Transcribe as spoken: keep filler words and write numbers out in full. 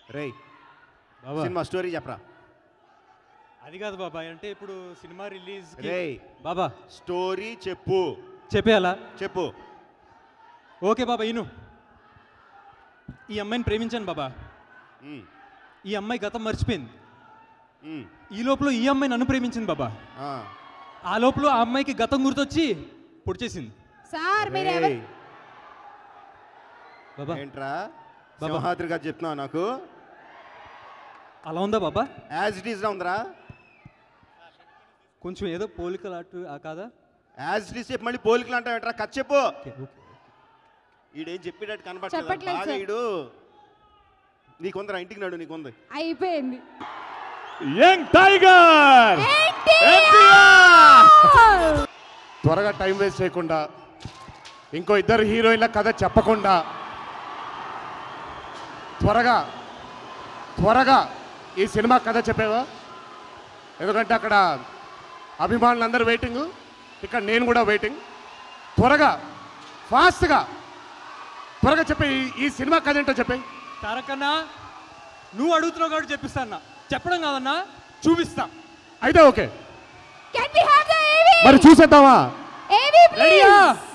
రే cinema story చెప్పరా. అది కాదు బాబాయ్, అంటే ఇప్పుడు సినిమా రిలీజ్ రే బాబా స్టోరీ చెప్పు. చెప్పేయాలా? చెప్పు. ఓకే బాబా ఇను. ఈ అమ్మాయిని ప్రేమించాను బాబా. ఈ అమ్మాయి గతం మర్చిపోయింది. ఈ లోపల ఈ అమ్మాయి నన్ను ప్రేమించింది బాబా. ఆ లోపల ఆ అమ్మాయికి గతం గుర్తొచ్చి పొడిచేసింది. సార్ బాబా ఏంట్రా సింహాద్రిగా చెప్తున్నావు నాకు? అలా ఉందా బాబా? యాజ్ ఇట్ ఈస్గా ఉందిరా. కొంచెం ఏదో పోలికలు అటు కాదా? యాజ్ ఇట్ ఈస్ చెప్పి మళ్ళీ పోలికలు అంటావు ఏంట్రా? కథ చెప్పు. ఈడేం చెప్పేటట్టు కనబడట్లేదు బాగా. ఈడు నీకుందరా, ఇంటికి నాడు నీకుంది. అయిపోయింది. యంగ్ టైగర్ త్వరగా టైం వేస్ట్ చేయకుండా, ఇంకో ఇద్దరు హీరోయిన్ల కథ చెప్పకుండా త్వరగా త్వరగా ఈ సినిమా కథ చెప్పేవా? ఎందుకంటే అక్కడ అభిమానులందరూ వెయిటింగ్, ఇక్కడ నేను కూడా వెయిటింగ్. త్వరగా ఫాస్ట్గా త్వరగా చెప్పే ఈ సినిమా కథ ఏంటో చెప్పే. తారకన్నా నువ్వు అడుగుతున్నావు కాబట్టి చెప్పిస్తా అన్న, చెప్పడం కాదన్నా చూపిస్తా. అయితే ఓకే, మరి చూసేద్దామా? ఏవి ప్లీజ్.